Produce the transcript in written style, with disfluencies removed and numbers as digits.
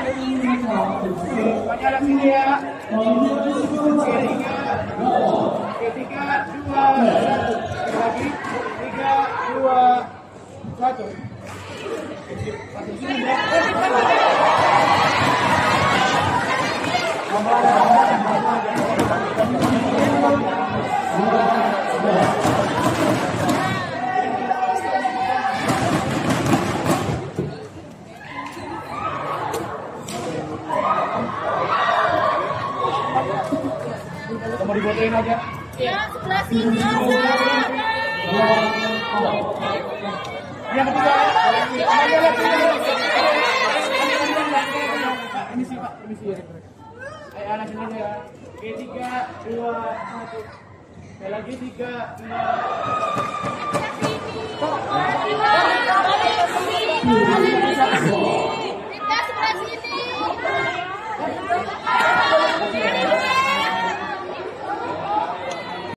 Semuanya ada sini ya. Tiga, dua, satu. Lagi, 3, 2, 1. Mau dibotoin aja? Ya, sebelah sini aja. Yang ketiga. Ini sih Pak, ini sih ya. Ayo anak sini ya. 3, 2, 1. Sekali lagi 3, 2. Kita sebelah sini.